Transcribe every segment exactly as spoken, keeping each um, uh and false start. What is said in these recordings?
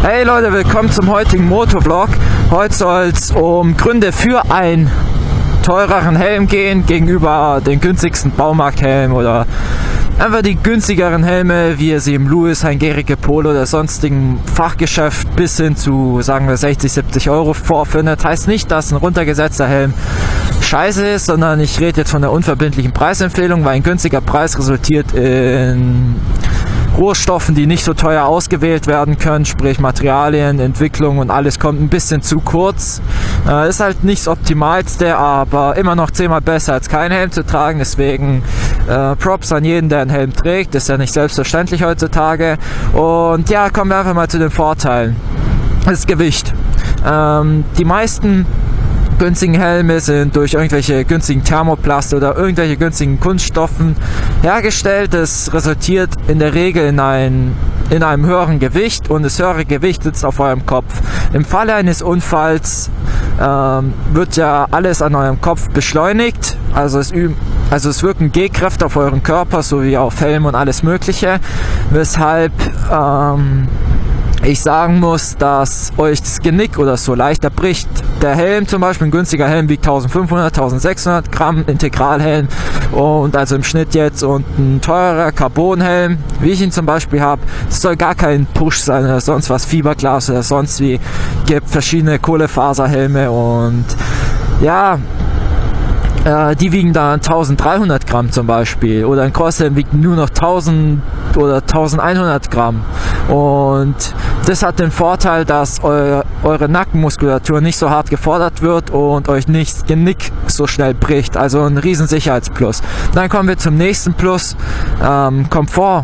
Hey Leute, willkommen zum heutigen Motovlog. Heute soll es um Gründe für einen teureren Helm gehen gegenüber den günstigsten Baumarkthelm oder einfach die günstigeren Helme, wie ihr sie im Lewis, Heingericke, Polo oder sonstigen Fachgeschäft bis hin zu, sagen wir, sechzig, siebzig Euro vorfindet. Heißt nicht, dass ein runtergesetzter Helm scheiße ist, sondern ich rede jetzt von der unverbindlichen Preisempfehlung, weil ein günstiger Preis resultiert in Rohstoffen, die nicht so teuer ausgewählt werden können, sprich Materialien, Entwicklung und alles kommt ein bisschen zu kurz. Äh, ist halt nicht das Optimalste, aber immer noch zehnmal besser als keinen Helm zu tragen, deswegen äh, Props an jeden, der einen Helm trägt, ist ja nicht selbstverständlich heutzutage. Und ja, kommen wir einfach mal zu den Vorteilen. Das Gewicht. Ähm, die meisten günstigen Helme sind durch irgendwelche günstigen Thermoplaste oder irgendwelche günstigen Kunststoffen hergestellt. Das resultiert in der Regel in, ein, in einem höheren Gewicht und das höhere Gewicht sitzt auf eurem Kopf. Im Falle eines Unfalls ähm, wird ja alles an eurem Kopf beschleunigt, also es, üben, also es wirken G-Kräfte auf euren Körper sowie auf Helm und alles mögliche, weshalb ähm, ich sagen muss, dass euch das Genick oder so leichter bricht. Der Helm zum Beispiel, ein günstiger Helm wiegt eintausendfünfhundert, eintausendsechshundert Gramm, Integralhelm und also im Schnitt jetzt, und ein teurer Carbonhelm, wie ich ihn zum Beispiel habe, das soll gar kein Push sein oder sonst was, Fiberglas oder sonst wie, gibt verschiedene Kohlefaserhelme und ja, die wiegen dann eintausenddreihundert Gramm zum Beispiel, oder ein Crosshelm wiegt nur noch tausend oder eintausendeinhundert Gramm, und das hat den Vorteil, dass eu eure Nackenmuskulatur nicht so hart gefordert wird und euch nicht das Genick so schnell bricht, also ein riesen Sicherheitsplus. Dann kommen wir zum nächsten Plus, ähm, Komfort.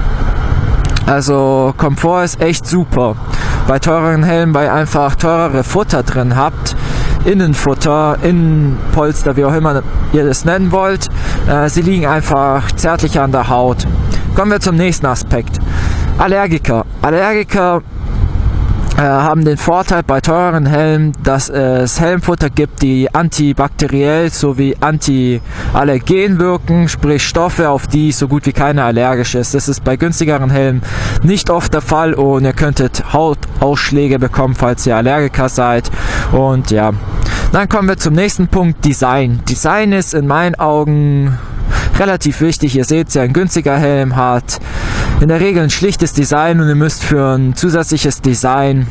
Also Komfort ist echt super bei teureren Helmen, weil ihr einfach teurere Futter drin habt. Innenfutter, Innenpolster, wie auch immer ihr das nennen wollt. Äh, sie liegen einfach zärtlicher an der Haut. Kommen wir zum nächsten Aspekt. Allergiker. Allergiker äh, haben den Vorteil bei teuren Helmen, dass es Helmfutter gibt, die antibakteriell sowie antiallergen wirken, sprich Stoffe, auf die so gut wie keiner allergisch ist. Das ist bei günstigeren Helmen nicht oft der Fall und ihr könntet Hautausschläge bekommen, falls ihr Allergiker seid. Und ja, dann kommen wir zum nächsten Punkt, Design. Design ist in meinen Augen relativ wichtig. Ihr seht ja, ein günstiger Helm hat in der Regel ein schlichtes Design und ihr müsst für ein zusätzliches Design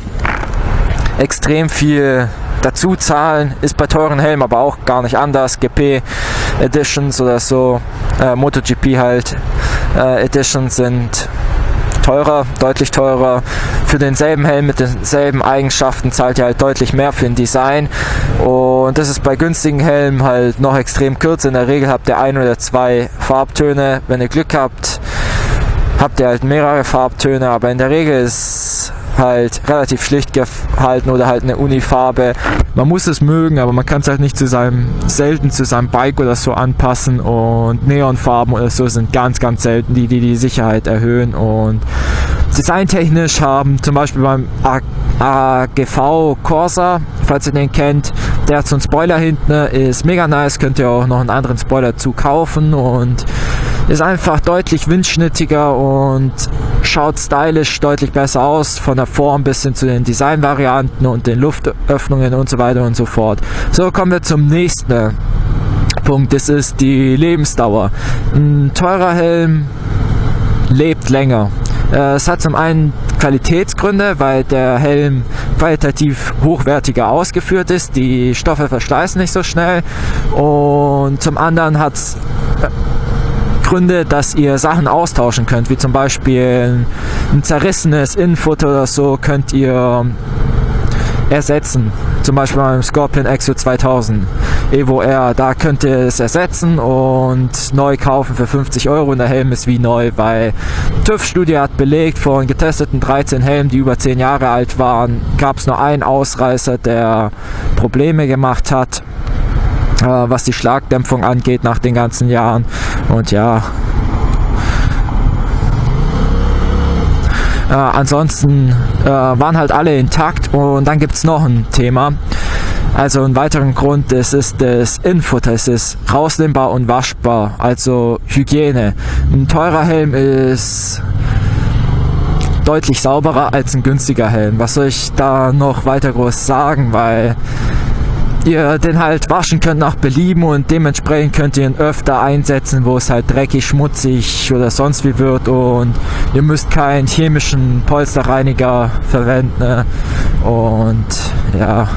extrem viel dazu zahlen. Ist bei teuren Helmen aber auch gar nicht anders. G P Editions oder so, äh, MotoGP halt äh, Editions sind teurer, deutlich teurer. Für denselben Helm mit denselben Eigenschaften zahlt ihr halt deutlich mehr für ein Design, und das ist bei günstigen Helmen halt noch extrem kürzer. In der Regel habt ihr ein oder zwei Farbtöne. Wenn ihr Glück habt, habt ihr halt mehrere Farbtöne, aber in der Regel ist halt relativ schlicht gehalten oder halt eine Unifarbe. Man muss es mögen, aber man kann es halt nicht zu seinem, selten zu seinem Bike oder so anpassen, und Neonfarben oder so sind ganz, ganz selten, die die, die Sicherheit erhöhen. Und designtechnisch haben zum Beispiel beim A G V Corsa, falls ihr den kennt, der hat so einen Spoiler hinten, ist mega nice, könnt ihr auch noch einen anderen Spoiler zu kaufen und ist einfach deutlich windschnittiger und schaut stylisch deutlich besser aus, von der Form bis hin zu den Designvarianten und den Luftöffnungen und so weiter und so fort. So, kommen wir zum nächsten Punkt, das ist die Lebensdauer. Ein teurer Helm lebt länger. Es hat zum einen Qualitätsgründe, weil der Helm qualitativ hochwertiger ausgeführt ist, die Stoffe verschleißen nicht so schnell, und zum anderen hat es Gründe, dass ihr Sachen austauschen könnt, wie zum Beispiel ein zerrissenes Innenfutter oder so könnt ihr ersetzen. Zum Beispiel beim Scorpion Exo zweitausend Evo R, da könnt ihr es ersetzen und neu kaufen für fünfzig Euro, und der Helm ist wie neu, weil TÜV-Studie hat belegt, von getesteten dreizehn Helmen, die über zehn Jahre alt waren, gab es nur einen Ausreißer, der Probleme gemacht hat, was die Schlagdämpfung angeht nach den ganzen Jahren. Und ja, äh, ansonsten äh, waren halt alle intakt. Und dann gibt es noch ein Thema, also einen weiteren Grund, das ist das Innenfutter. Es ist rausnehmbar und waschbar, also Hygiene. Ein teurer Helm ist deutlich sauberer als ein günstiger Helm. Was soll ich da noch weiter groß sagen, weil ihr den halt waschen könnt nach Belieben und dementsprechend könnt ihr ihn öfter einsetzen, wo es halt dreckig, schmutzig oder sonst wie wird, und ihr müsst keinen chemischen Polsterreiniger verwenden. Ne? Und ja,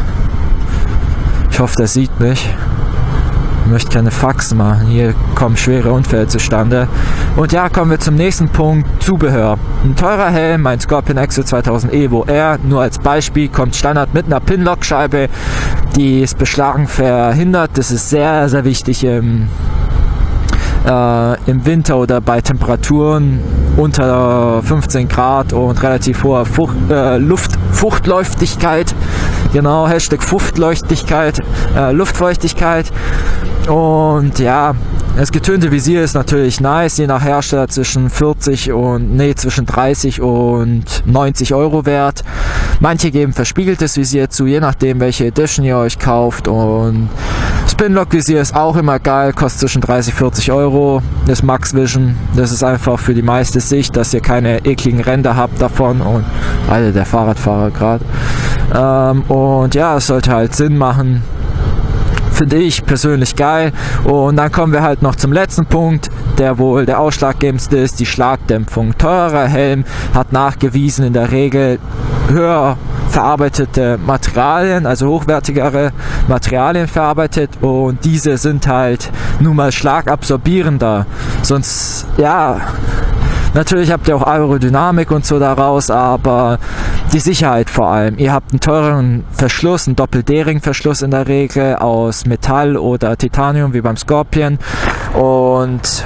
ich hoffe, der sieht mich. Ich möchte keine Faxen machen, hier kommen schwere Unfälle zustande. Und ja, kommen wir zum nächsten Punkt, Zubehör. Ein teurer Helm, mein Scorpion Exo zweitausend Evo R, nur als Beispiel, kommt Standard mit einer Pinlock-Scheibe, die das Beschlagen verhindert. Das ist sehr, sehr wichtig im, äh, im Winter oder bei Temperaturen unter fünfzehn Grad und relativ hoher Fucht, äh, Luftfeuchtigkeit. Genau, Hashtag Fuchtleuchtigkeit, äh, Luftfeuchtigkeit. Und ja, das getönte Visier ist natürlich nice, je nach Hersteller zwischen vierzig und, nee, zwischen dreißig und neunzig Euro wert. Manche geben verspiegeltes Visier zu, je nachdem welche Edition ihr euch kauft. Und das Pinlock-Visier ist auch immer geil, kostet zwischen dreißig und vierzig Euro. Das Max Vision, das ist einfach für die meiste Sicht, dass ihr keine ekligen Ränder habt davon. Und Alter, der Fahrradfahrer gerade. Ähm, und ja, es sollte halt Sinn machen. Finde ich persönlich geil. Und dann kommen wir halt noch zum letzten Punkt, der wohl der ausschlaggebendste ist, die Schlagdämpfung. Teurer Helm hat nachgewiesen in der Regel höher verarbeitete Materialien, also hochwertigere Materialien verarbeitet, und diese sind halt nun mal schlagabsorbierender. Sonst, ja, natürlich habt ihr auch Aerodynamik und so daraus, aber die Sicherheit vor allem. Ihr habt einen teureren Verschluss, einen Doppel-D-Ring-Verschluss in der Regel aus Metall oder Titanium wie beim Scorpion, und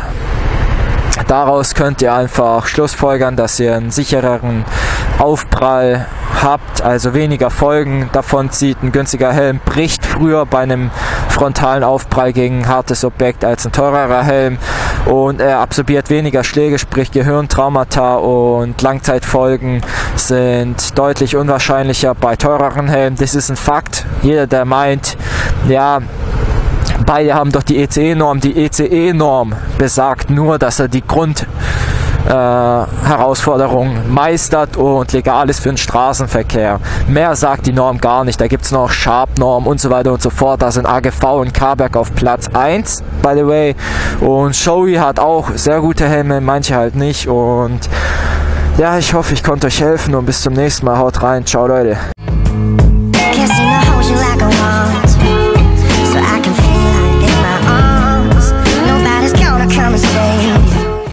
daraus könnt ihr einfach schlussfolgern, dass ihr einen sichereren Aufprall habt, also weniger Folgen davon zieht. Ein günstiger Helm bricht früher bei einem frontalen Aufprall gegen ein hartes Objekt als ein teurerer Helm, und er absorbiert weniger Schläge, sprich Gehirntraumata und Langzeitfolgen sind deutlich unwahrscheinlicher bei teureren Helmen. Das ist ein Fakt. Jeder, der meint, ja, beide haben doch die E C E-Norm. Die E C E-Norm besagt nur, dass er die Grund äh, Herausforderung meistert und legal ist für den Straßenverkehr. Mehr sagt die Norm gar nicht. Da gibt es noch Sharp-Norm und so weiter und so fort. Da sind A G V und K-Berg auf Platz eins, by the way. Und Shoei hat auch sehr gute Helme, manche halt nicht. Und ja, ich hoffe, ich konnte euch helfen, und bis zum nächsten Mal. Haut rein. Ciao, Leute.